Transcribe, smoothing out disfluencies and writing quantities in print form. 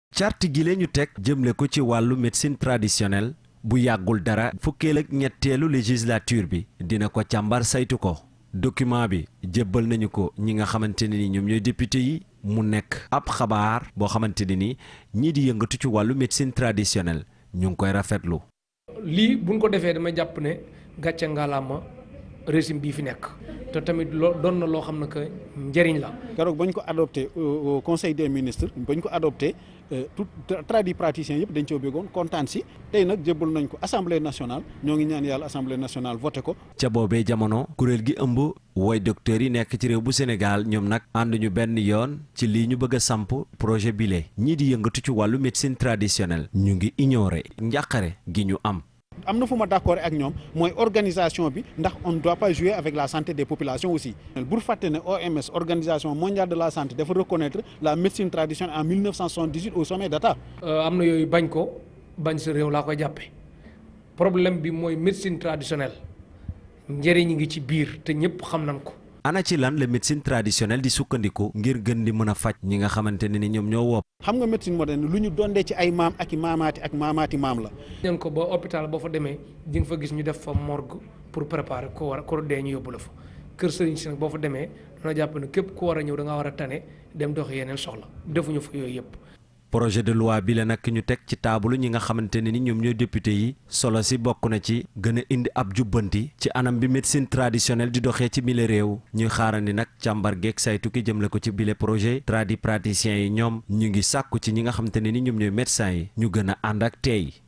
charte gi ñu teg jëmle ko ci wàllu médecine traditionnelle bu yàggul dara fukkeel ak ñetteelu législature bi dina ko càmbar saytu ko document bi jébbal nañu ko ñi nga xamante ne ni ñoom ñooy député yi mu nekk ab xabaar boo xamante ne ni ñii di yëngatu ci wàllu médecine traditionnelle ñu ngi koy rafetlu. lii buñ ko defee dama jàpp ne gàcce ngalaama régime bii fi nekk te tamit doon na loo xam ne que njëriñ la. keroog bañ ko adopté au conseil des ministres bañ ko adopté tout tradipraticiens yëpp dañ coo bëggoon kontaan si tey nag jébbal nañ ko assemblée nationale ñoo ngi ñaan yàlla assemblée nationale voté ko. ca boobee jamono kuréel gi ëmb woy docteurs yi nekk ci réew bu Sénégal ñoom nag ànduñu benn yoon ci lii ñu bëgg a samp projet bile ñii di yëngatu ci wàllu médecine traditionnelle ñu ngi ignoré njàqare gi ñu am. am na fu ma d'accord ak ñoom mooy organisation bi ndax on ne doit pas jouer avec la santé des populations aussi. bur fàtte ne OMS organisation mondiale de la santé dafa reconnaître la médecine traditionnelle en 1978 au sommet d'Atta. am na yooyu bañ ko bañ sa réew laa koy jàppe problème bi mooy médecine traditionnelle njëriñ ngi ci biir te ñëpp xam nañ ko. ana ci lan la médecine traditionnelle di sukkandiku ngir gën di mën a faj ñi nga xamante ne ni ñoom ñoo wopp. xam nga médecine moderne lu ñu dondee ci ay maam ak i maamaati ak maamaati maam la. ñeen ko ba hôpital boo fa demee di nga fa gis ñu def fa morgue pour préparer ko war ko dee ñu yóbbu la fa kër sëriñ si nag boo fa demee dana jàpp ne képp ku war a ñëw da nga war a tane dem dox yeneen soxla defuñu fa yooyu yëpp. projet de loi bi la nag ñu teg ci taabalu ñi nga xamante ne ni ñoom ñooy député yi solo si bokk na ci gën a indi ab jubbanti ci anam bi médecine traditionnelle di doxee ci bile réew ñuy xaarandi nag càmbar geeg saytu ki jëmle ko ci bile projet tradipraticiens yi ñoom ñu ngi sàkku ci ñi nga xamante ne ni ñoom ñooy médecins yi ñu gën a ànd ak teey